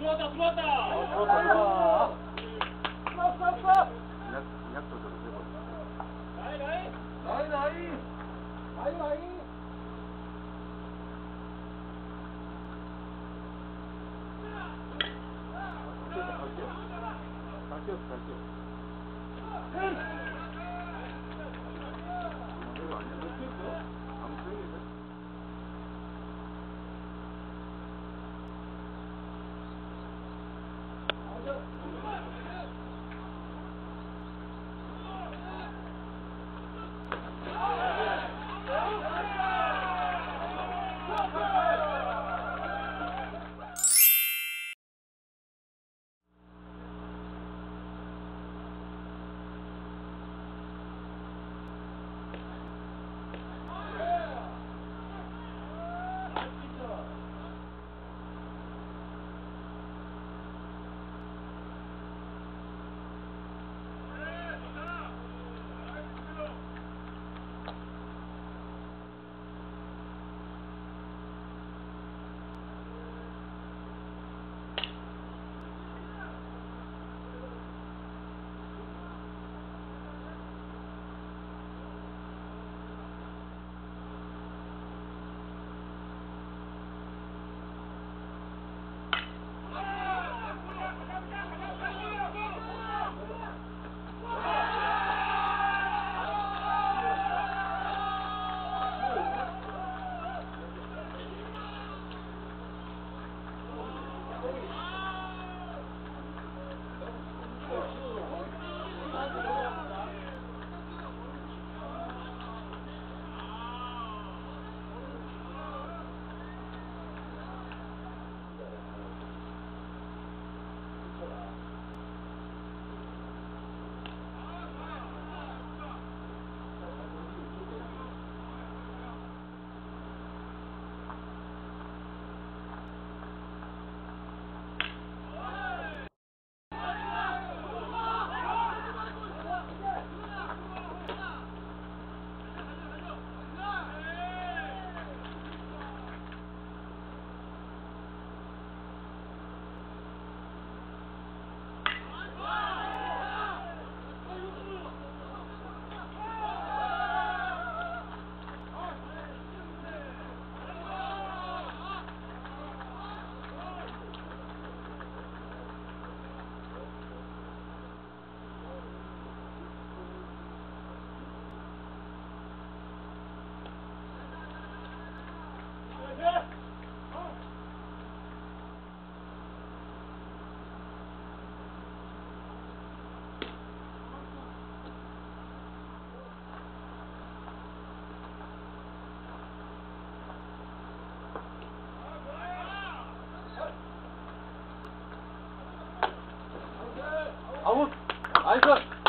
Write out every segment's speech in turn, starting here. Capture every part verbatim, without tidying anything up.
들어왔다 들어왔다. 어, 들어왔다 들어와. 스탑 스탑 스탑. 인약 인약 조절을 해봐. 나이 나이. 나이 나이. 나이 나이. 잘 뛰었어 잘 뛰었어. 이거 아니야? 몇 뛰었어? 아무 소용인데? 아웃! 나이스!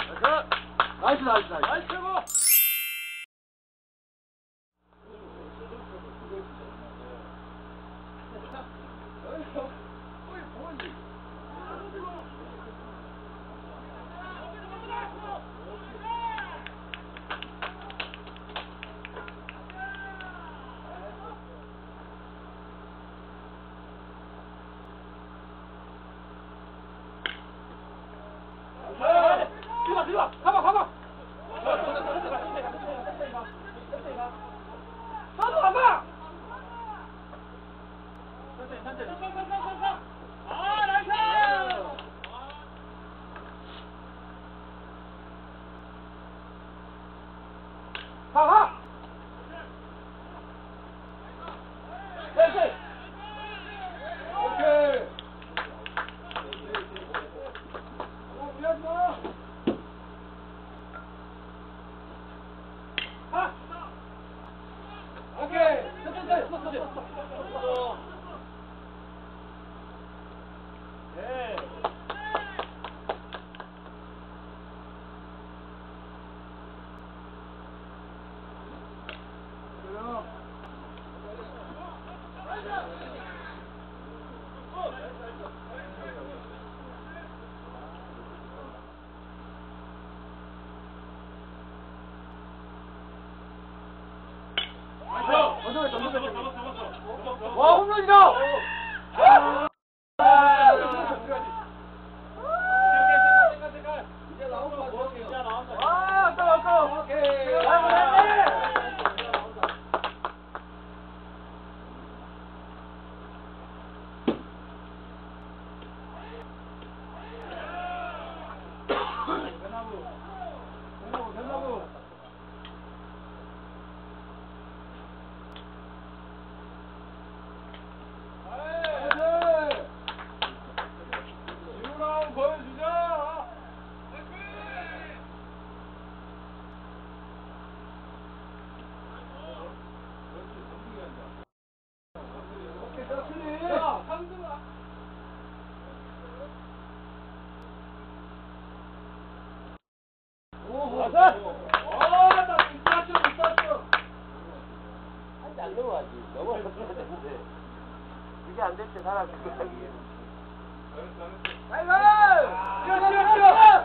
나이스! 나이스 나이스 나이스! 나이스 최고. 들어가 들어가 가봐 가봐. 나도 가봐. 천천히 천천히. 아 나이스. 가 가. 나이스. 오케이. 어 미안하지 마. 가. 오케이. 천천히 천천히. 네. 와 홈런이다. 야, 상승아. 오호. 아, 나 진짜 좀 있었어. 안 넘어가지. 넘어가면 되는데. 그게 안 될 때 사람 죽어야지. 아이고! 뛰어, 뛰어, 뛰어!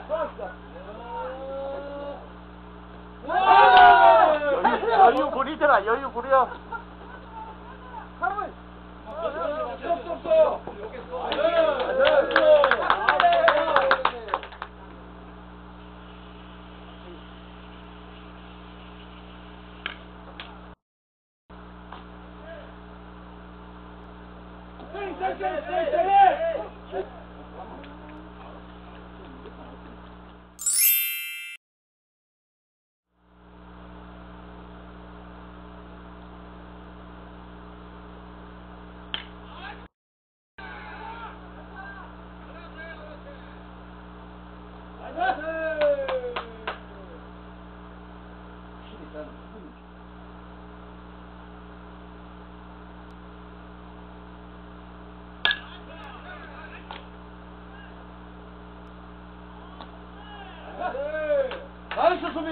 여유, 여유 부리더라, 여유 부려. 가만! 없어, 없어! 나이스 수비.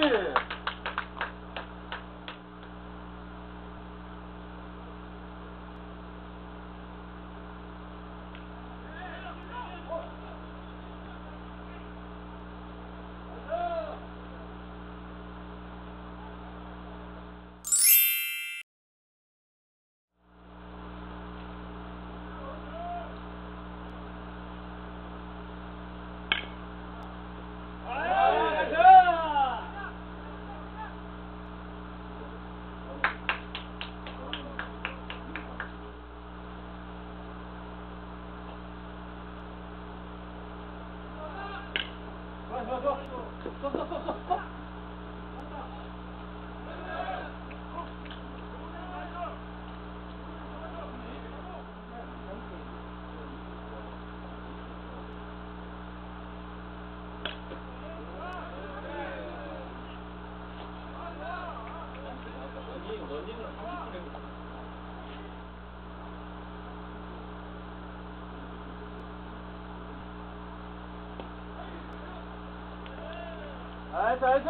나이스, 나이스.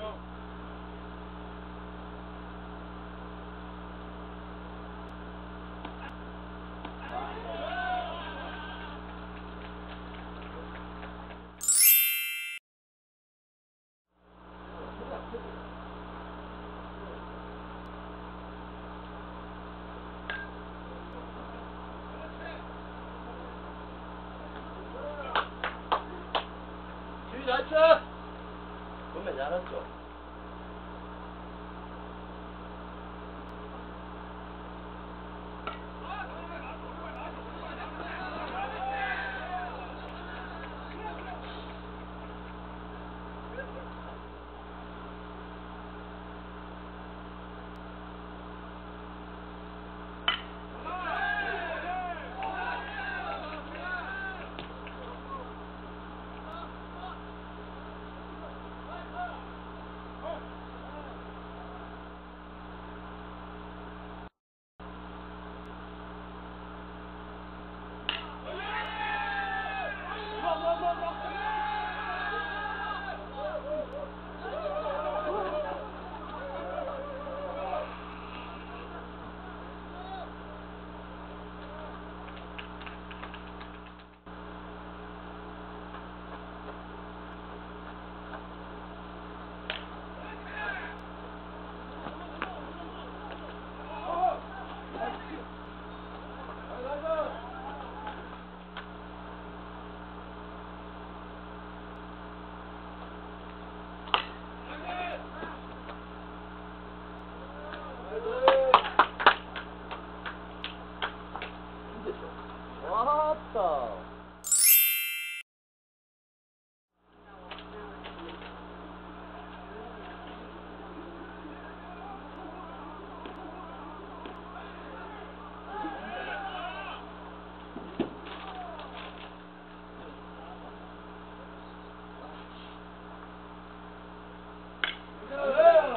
지휘 잘 쳐. 건배 잘했죠. 왔다.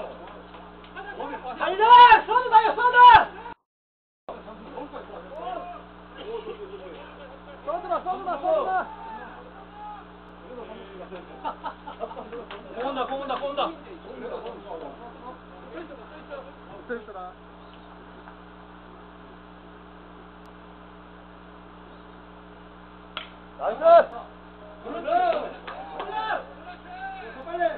달려! 쏘는 거야, 쏘는! 공 온다, 공 온다, 공 온다. 붙어 있어라. 나이스! 그렇지. 빨리.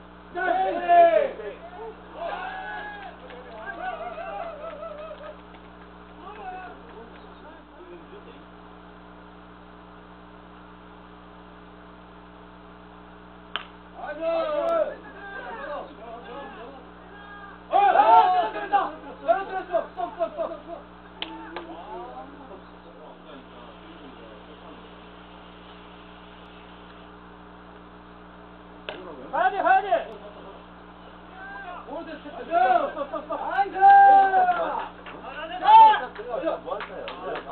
가야 돼, 가야 돼. 오른쪽 스텝. 스톱, 스톱, 스톱. 나이스. 뭐 할까요?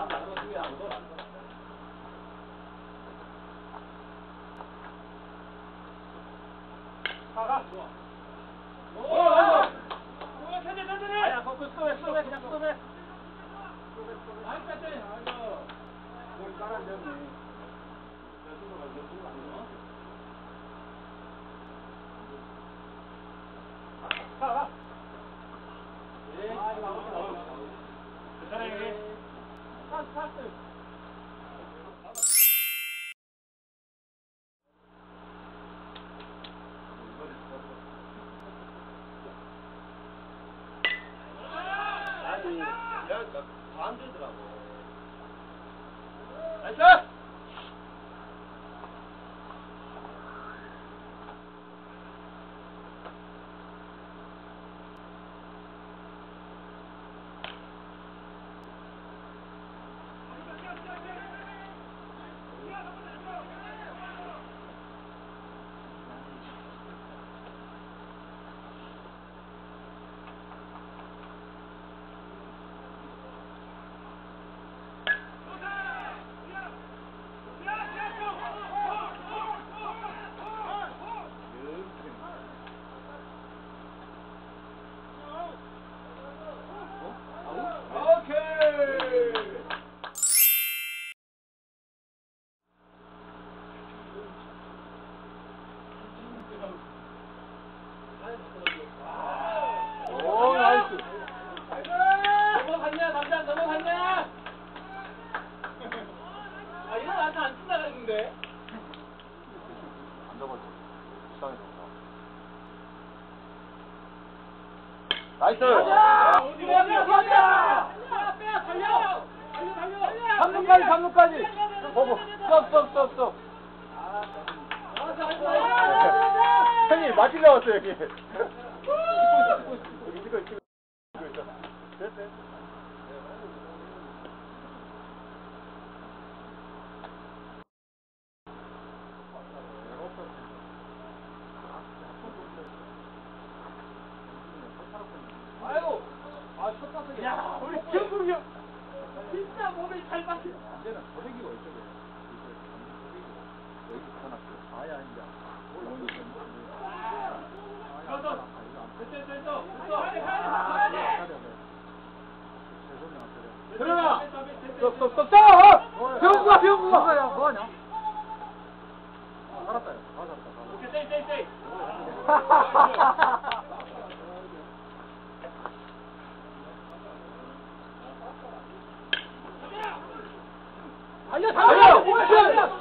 가, 가. 오, 오, 천천히, 천천히. 아니야, 거기 스톱해, 스톱해, 그냥 스톱해. 나이스, 천천히. 뭘 깔아줬네. 가, 가. 예. 괜찮아, 파스, 파스. 아니, 내가 안 되더라고. 나이스. 오, 나이스. 넘어갔냐, 남자 넘어갔냐? 아, 이건 나한테 안 쓴다 그랬는데. 안 잡아줘. 시간이 없다. 나이스. 가자! 어디야, 어디야, 어디야! 빼야, 달려! 달려, 달려! 삼 루까지, 삼 루까지. 보고. 스톱, 스톱, 스톱, 스톱. 형님, 맞추려고 왔어요, 여기. 여기 찍고 있어, 찍고 있어. 됐어, 됐어. 아이고! 아, 쳤다, 야, 우리 경국이 형! 진짜 몸이 잘 맞지? 이제는 고데기가 이쪽에. 여기 붙여놨어요. 아야, 이제. 됐어! 됐어, 됐어! 됐어! 들어가! 스톱, 스톱, 스톱, 스톱! 병구가, 병구가! 야, 뭐하냐? 아, 살았다, 야. 아, 살았다. 오케이, 세이, 세이, 세이! 달려, 달려! 뭐야!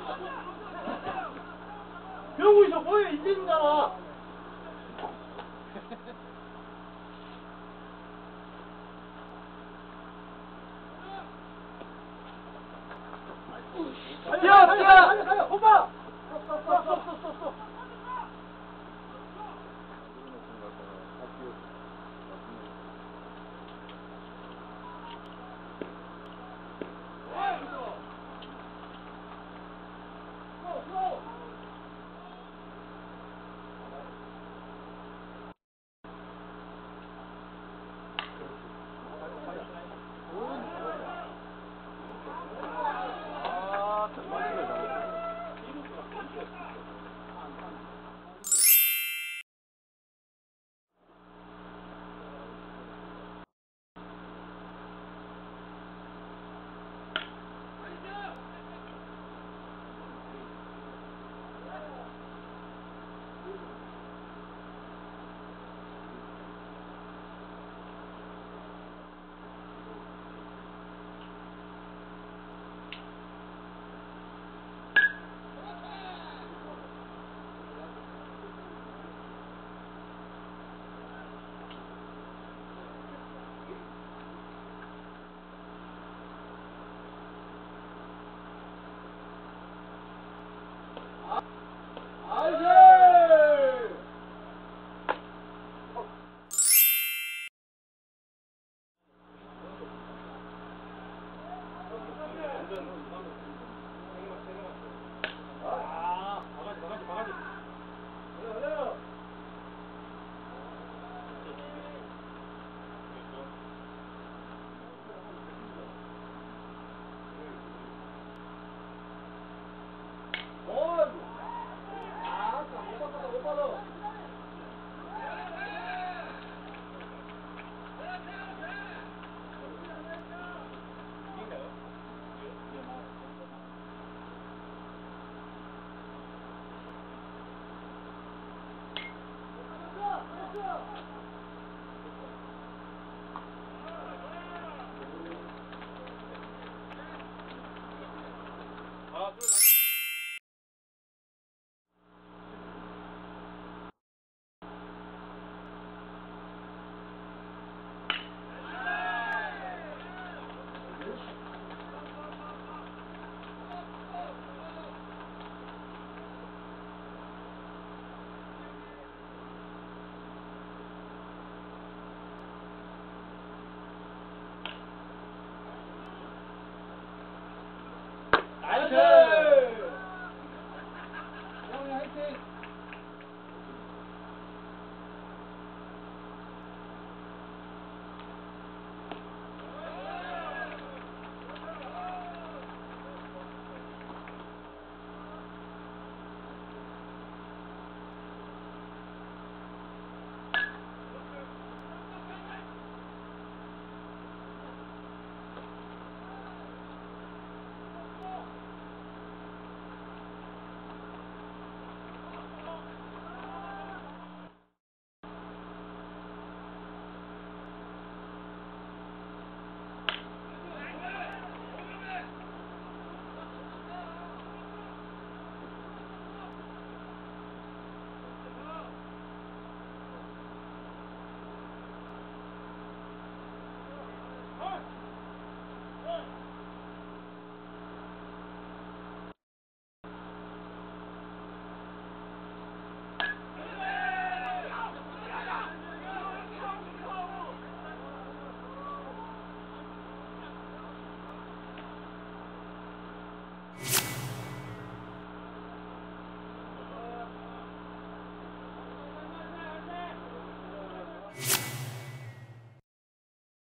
병구 이거 뭐야, 인증이잖아! 뛰어, 뛰어! 오빠! 쏙, 쏙, 쏙, 쏙, 쏙. 완전